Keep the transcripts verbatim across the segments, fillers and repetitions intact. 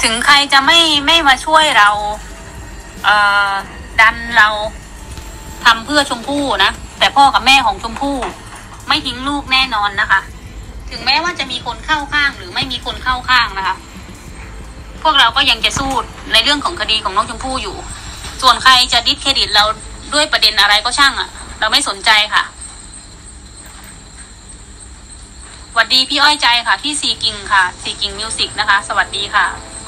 ถึงใครจะไม่ไม่มาช่วยเราเอ่อดันเราทำเพื่อชมพู่นะแต่พ่อกับแม่ของชมพู่ไม่ทิ้งลูกแน่นอนนะคะถึงแม้ว่าจะมีคนเข้าข้างหรือไม่มีคนเข้าข้างนะคะพวกเราก็ยังจะสู้ในเรื่องของคดีของน้องชมพู่อยู่ส่วนใครจะดิสเครดิตเราด้วยประเด็นอะไรก็ช่างอ่ะเราไม่สนใจค่ะสวัสดีพี่อ้อยใจค่ะที่ซีกิงค่ะซีกิงมิวสิกนะคะสวัสดีค่ะ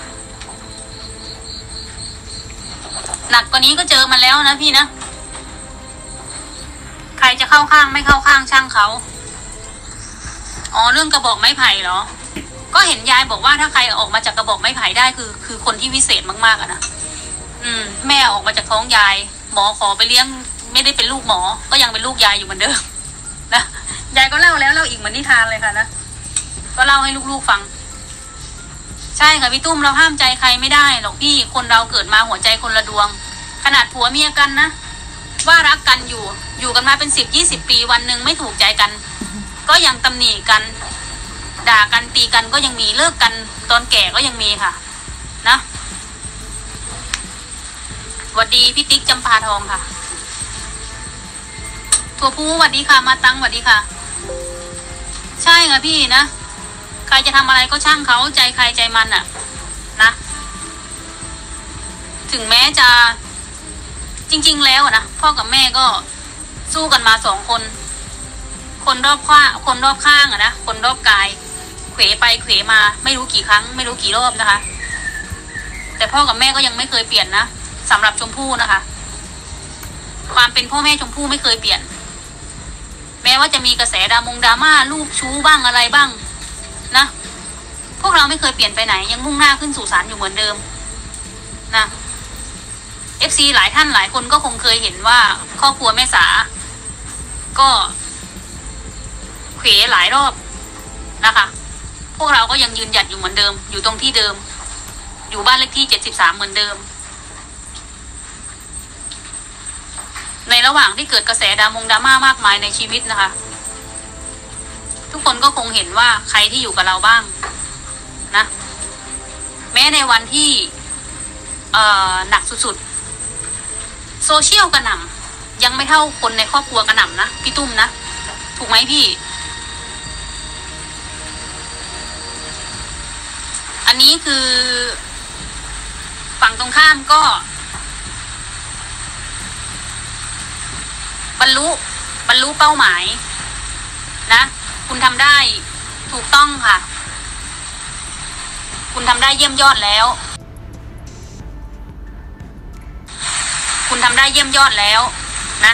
หนักกว่านี้ก็เจอมาแล้วนะพี่นะใครจะเข้าข้างไม่เข้าข้างช่างเขาอ๋อเรื่องกระบอกไม้ไผ่เหรอก็เห็นยายบอกว่าถ้าใครออกมาจากกระบอกไม้ไผ่ได้คือคือคนที่วิเศษมากๆอะนะอืมแม่ออกมาจากท้องยายหมอขอไปเลี้ยงไม่ได้เป็นลูกหมอก็ยังเป็นลูกยายอยู่เหมือนเดิมนะยายก็เล่าแล้วเล่าอีกเหมือนนิทานเลยค่ะนะก็เล่าให้ลูกๆฟังใช่ค่ะพี่ตุ้มเราห้ามใจใครไม่ได้หรอกพี่คนเราเกิดมาหัวใจคนละดวงขนาดผัวเมียกันนะว่ารักกันอยู่อยู่กันมาเป็นสิบยี่สิบปีวันหนึ่งไม่ถูกใจกันก็ยังตำหนิกันด่ากันตีกันก็ยังมีเลิกกันตอนแก่ก็ยังมีค่ะนะสวัสดีพี่ติ๊กจำปาทองค่ะถั่วพูสวัสดีค่ะมาตังสวัสดีค่ะใช่ค่ะพี่นะใครจะทำอะไรก็ช่างเขาใจใครใจมันอ่ะนะถึงแม้จะจริงๆแล้วนะพ่อกับแม่ก็สู้กันมาสองคนคนรอบข้างคนรอบข้างอะนะคนรอบกายเขวไปเขวมาไม่รู้กี่ครั้งไม่รู้กี่รอบนะคะแต่พ่อกับแม่ก็ยังไม่เคยเปลี่ยนนะสำหรับชมพู่นะคะความเป็นพ่อแม่ชมพู่ไม่เคยเปลี่ยนแม้ว่าจะมีกระแสดามงดราม่าลูกชู้บ้างอะไรบ้างนะพวกเราไม่เคยเปลี่ยนไปไหนยังมุ่งหน้าขึ้นสู่ศาลอยู่เหมือนเดิมนะเอฟซีหลายท่านหลายคนก็คงเคยเห็นว่าครอบครัวแม่สาก็เขวหลายรอบนะคะพวกเราก็ยังยืนหยัดอยู่เหมือนเดิมอยู่ตรงที่เดิมอยู่บ้านเลขที่เจ็ดสิบสามเหมือนเดิมในระหว่างที่เกิดกระแสดามงดราม่ามากมายในชีวิตนะคะทุกคนก็คงเห็นว่าใครที่อยู่กับเราบ้างนะแม้ในวันที่เอ่อหนักสุดๆโซเชียลกระหน่ำยังไม่เท่าคนในครอบครัวกระหน่ำนะพี่ตุ้มนะถูกไหมพี่อันนี้คือฝั่งตรงข้ามก็บรรลุบรรลุเป้าหมายนะคุณทำได้ถูกต้องค่ะคุณทำได้เยี่ยมยอดแล้วคุณทำได้เยี่ยมยอดแล้วนะ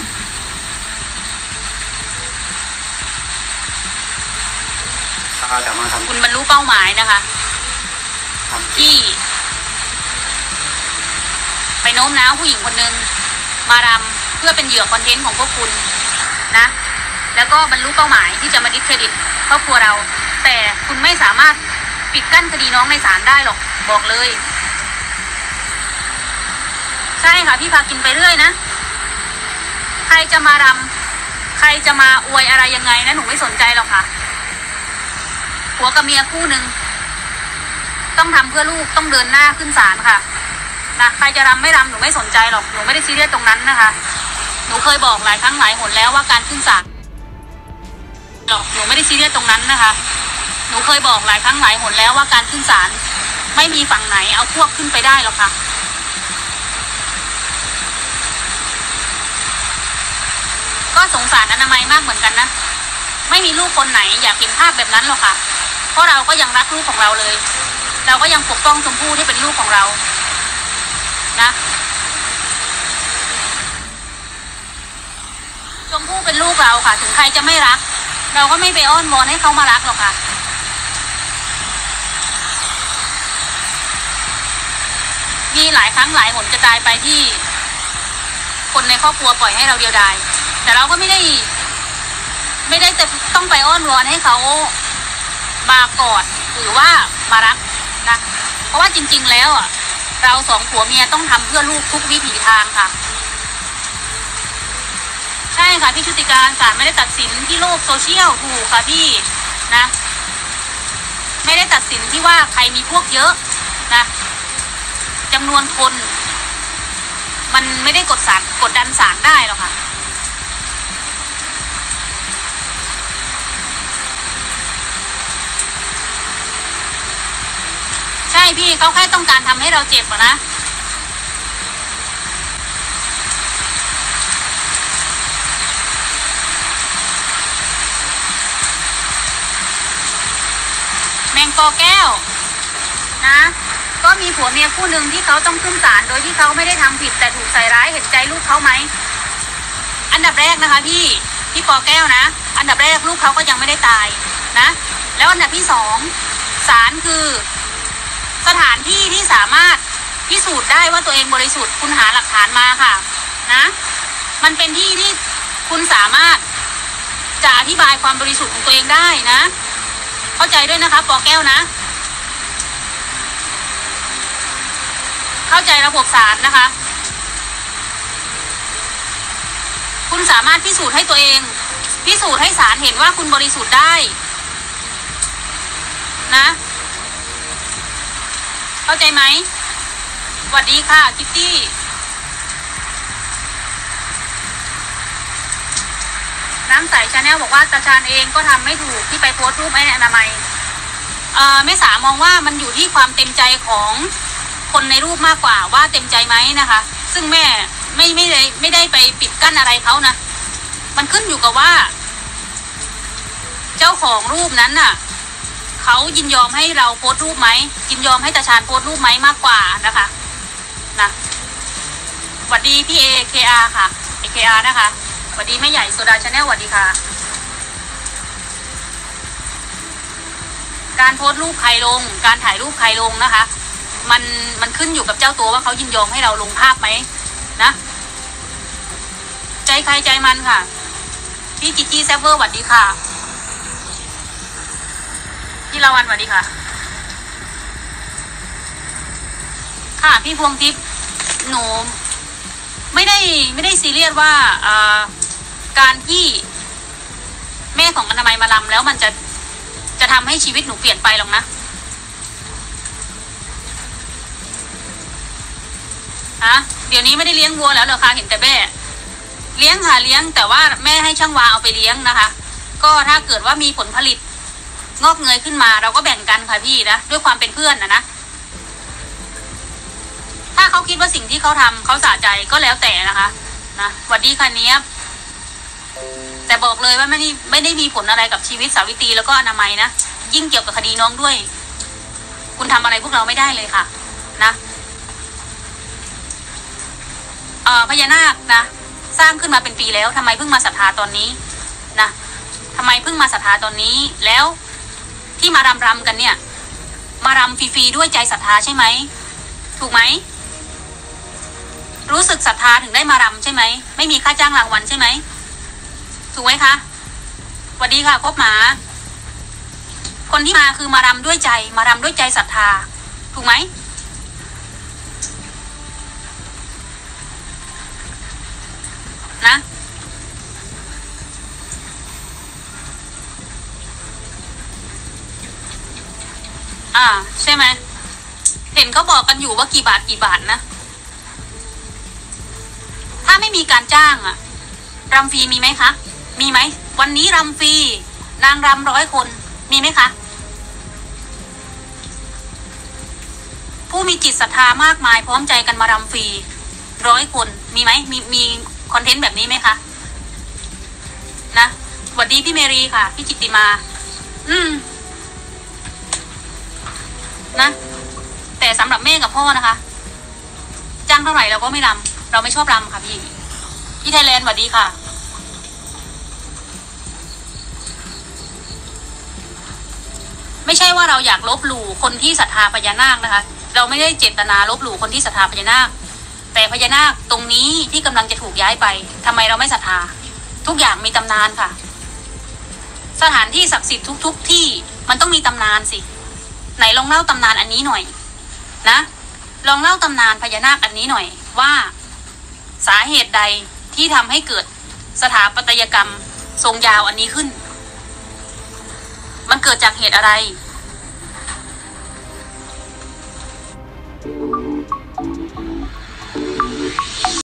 คุณบรรลุเป้าหมายนะคะที่ไปโน้มน้าวผู้หญิงคนนึงมารำเพื่อเป็นเหยื่อคอนเทนต์ของพวกคุณนะแล้วก็บรรลุเป้าหมายที่จะมาดิสเครดิตครอบครัวเราแต่คุณไม่สามารถปิดกั้นคดีน้องในศาลได้หรอกบอกเลยใช่ค่ะพี่พากินไปเรื่อยนะใครจะมารำใครจะมาอวยอะไรยังไงนะหนูไม่สนใจหรอกค่ะผัวกับเมียคู่หนึ่งต้องทำเพื่อลูกต้องเดินหน้าขึ้นศาลค่ะนะใครจะรำไม่รำหนูไม่สนใจหรอกหนูไม่ได้ซีเรียสตรงนั้นนะคะหนูเคยบอกหลายครั้งหลายหนแล้วว่าการขึ้นศาลหรอกหนูไม่ได้ซีเรียสตรงนั้นนะคะหนูเคยบอกหลายครั้งหลายหนแล้วว่าการขึ้นศาลไม่มีฝั่งไหนเอาพวกขึ้นไปได้หรอกค่ะก็สงสารอนามัยมากเหมือนกันนะไม่มีลูกคนไหนอยากเห็นภาพแบบนั้นหรอกค่ะเพราะเราก็ยังรักลูกของเราเลยเราก็ยังปกป้องชมพู่ที่เป็นลูกของเรานะชมพู่เป็นลูกเราค่ะถึงใครจะไม่รักเราก็ไม่ไปอ้อนวอนให้เขามารักหรอกค่ะมีหลายครั้งหลายหนจะตายไปที่คนในครอบครัวปล่อยให้เราเดียวดายแต่เราก็ไม่ได้ไม่ได้จะต้องไปอ้อนวอนให้เขามากอดหรือว่ามารักนะเพราะว่าจริงๆแล้วอ่ะเราสองผัวเมียต้องทำเพื่อลูกทุกวิถีทางค่ะใช่ค่ะพี่ชุติการศาลไม่ได้ตัดสินที่โลกโซเชียลถูกค่ะพี่นะไม่ได้ตัดสินที่ว่าใครมีพวกเยอะนะจำนวนคนมันไม่ได้กดสารกดดันศาลได้หรอกค่ะใช่พี่เขาแค่ต้องการทำให้เราเจ็บอะนะแมงปอแก้วนะก็มีผัวเมียคู่หนึ่งที่เขาต้องขึ้นศาลโดยที่เขาไม่ได้ทำผิดแต่ถูกใส่ร้ายเห็นใจลูกเขาไหมอันดับแรกนะคะพี่พี่ปอแก้วนะอันดับแรกลูกเขาก็ยังไม่ได้ตายนะแล้วอันดับที่สองศาลคือสถานที่ที่สามารถพิสูจน์ได้ว่าตัวเองบริสุทธิ์คุณหาหลักฐานมาค่ะนะมันเป็นที่ที่คุณสามารถจะอธิบายความบริสุทธิ์ของตัวเองได้นะเข้าใจด้วยนะคะปอแก้วนะเข้าใจระบบศาลนะคะคุณสามารถพิสูจน์ให้ตัวเองพิสูจน์ให้ศาลเห็นว่าคุณบริสุทธิ์ได้นะเข้าใจไหมสวัสดีค่ะคิตตี้น้ำใสชาแนลบอกว่าตาชาญเองก็ทำไม่ถูกที่ไปโพสต์รูปไอ้อนามัยเอ่อแม่สามองว่ามันอยู่ที่ความเต็มใจของคนในรูปมากกว่าว่าเต็มใจไหมนะคะซึ่งแม่ไม่ไม่ได้ไม่ได้ไปปิดกั้นอะไรเขานะมันขึ้นอยู่กับว่าเจ้าของรูปนั้นน่ะเขายินยอมให้เราโพสต์รูปไหมยินยอมให้ตาชาญโพสต์รูปไหมมากกว่านะคะนะสวัสดีพี่เอเคอาร์ค่ะเอเคอาร์นะคะสวัสดีแม่ใหญ่โซดาชาแนลสวัสดีค่ะการโพสต์รูปใครลงการถ่ายรูปใครลงนะคะมันมันขึ้นอยู่กับเจ้าตัวว่าเขายินยอมให้เราลงภาพไหมนะใจใครใจมันค่ะพี่กิจจี้แซฟเวอร์สวัสดีค่ะพี่ละวันสวัสดีค่ะค่ะพี่พวงทิพย์หนูไม่ได้ไม่ได้ซีเรียสว่าการที่แม่ของอนามัยมาลำแล้วมันจะจะทำให้ชีวิตหนูเปลี่ยนไปหรอกนะฮะเดี๋ยวนี้ไม่ได้เลี้ยงวัวแล้วเหรอคะเห็นแต่แม่เลี้ยงค่ะเลี้ยงแต่ว่าแม่ให้ช่างวาเอาไปเลี้ยงนะคะก็ถ้าเกิดว่ามีผลผลิตงอกเงยขึ้นมาเราก็แบ่งกันค่ะพี่นะด้วยความเป็นเพื่อนนะนะถ้าเขาคิดว่าสิ่งที่เขาทำเขาสะใจก็แล้วแต่นะคะนะสวัสดีค่ะเนี้ยแต่บอกเลยว่าไม่ได้ไม่ได้มีผลอะไรกับชีวิตสาวิตรีแล้วก็อนามัยนะยิ่งเกี่ยวกับคดีน้องด้วยคุณทำอะไรพวกเราไม่ได้เลยค่ะนะเอ่อพญานาคนะสร้างขึ้นมาเป็นปีแล้วทำไมเพิ่งมาศรัทธาตอนนี้นะทำไมเพิ่งมาศรัทธาตอนนี้แล้วที่มารำรำกันเนี่ยมารำฟรีๆด้วยใจศรัทธาใช่ไหมถูกไหมรู้สึกศรัทธาถึงได้มารำใช่ไหมไม่มีค่าจ้างรางวัลใช่ไหมถูกไหมคะสวัสดีค่ะคบหมาคนที่มาคือมารำด้วยใจมารำด้วยใจศรัทธาถูกไหมนะอ่าใช่ไหมเห็นเขาบอกกันอยู่ว่ากี่บาทกี่บาทนะถ้าไม่มีการจ้างอะรำฟรีมีไหมคะมีไหมวันนี้รำฟรีนางรำร้อยคนมีไหมคะผู้มีจิตศรัทธามากมายพร้อมใจกันมารำฟรีร้อยคนมีไหมมีมีคอนเทนต์แบบนี้ไหมคะนะสวัสดีพี่เมรีค่ะพี่จิตติมาอืมนะแต่สำหรับแม่กับพ่อนะคะจ้างเท่าไหร่เราก็ไม่รำเราไม่ชอบรำค่ะพี่พี่ไทยแลนด์สวัสดีค่ะไม่ใช่ว่าเราอยากลบหลู่คนที่ศรัทธาพญานาคนะคะเราไม่ได้เจตนาลบหลู่คนที่ศรัทธาพญานาคแต่พญานาคตรงนี้ที่กำลังจะถูกย้ายไปทำไมเราไม่ศรัทธาทุกอย่างมีตำนานค่ะสถานที่ศักดิ์สิทธิ์ทุกๆที่มันต้องมีตำนานสิไหนลองเล่าตำนานอันนี้หน่อยนะลองเล่าตำนานพญานาคอันนี้หน่อยว่าสาเหตุใดที่ทำให้เกิดสถาปัตยกรรมทรงยาวอันนี้ขึ้นมันเกิดจากเหตุอะไร